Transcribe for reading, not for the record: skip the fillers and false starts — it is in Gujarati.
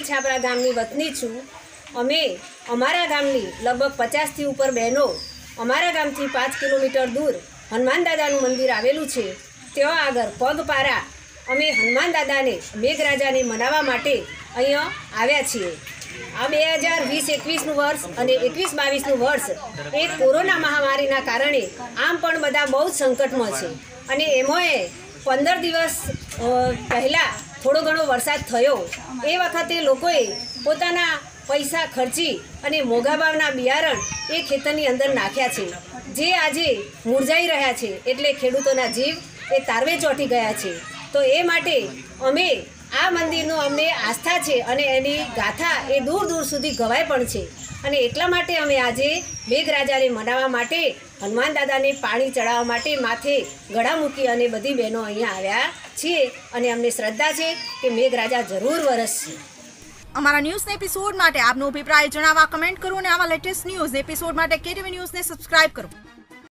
પાટીલ છાપરા ગામની વતની છું। અમે અમારા ગામની લગભગ 50થી ઉપર બહેનો અમારા ગામથી 5 કિલોમીટર દૂર હનુમાન દાદાનું મંદિર આવેલું છે, ત્યાં આગળ પગપારા અમે હનુમાન દાદાને મેઘરાજાને મનાવવા માટે અહીંયા આવ્યા છીએ। આ 2020-21નું વર્ષ અને 21-22નું વર્ષ એ કોરોના મહામારીના કારણે આમ પણ બધા બહુ જ સંકટમાં છે અને એમાંય 15 દિવસ પહેલાં થોડો ઘણો વરસાદ થયો। એ વખતે લોકોએ પોતાના પૈસા ખર્ચી અને મોંઘા ભાવના બિયારણ એ ખેતરની અંદર નાખ્યા છે, જે આજે મુરઝાઈ રહ્યા છે, એટલે ખેડૂતોના જીવ એ તારવે ચોંટી ગયા છે। તો એ માટે અમે આ મંદિરનું અમને આસ્થા છે અને એની ગાથા એ દૂર દૂર સુધી ગવાય પણ છે અને એટલા માટે અમે આજે મેઘરાજાને મનાવવા માટે હનુમાન દાદાને પાણી ચડાવવા માટે માથે ગળા મૂકી અને બધી બહેનો અહીંયા આવ્યા છીએ અને અમને શ્રદ્ધા છે કે મેઘરાજા જરૂર વરસશે। અમારા ન્યૂઝના એપિસોડ માટે આપનો અભિપ્રાય જણાવવા કમેન્ટ કરો અને આવા લેટેસ્ટ ન્યૂઝ એપિસોડ માટે KTV ન્યૂઝને સબસ્ક્રાઇબ કરો।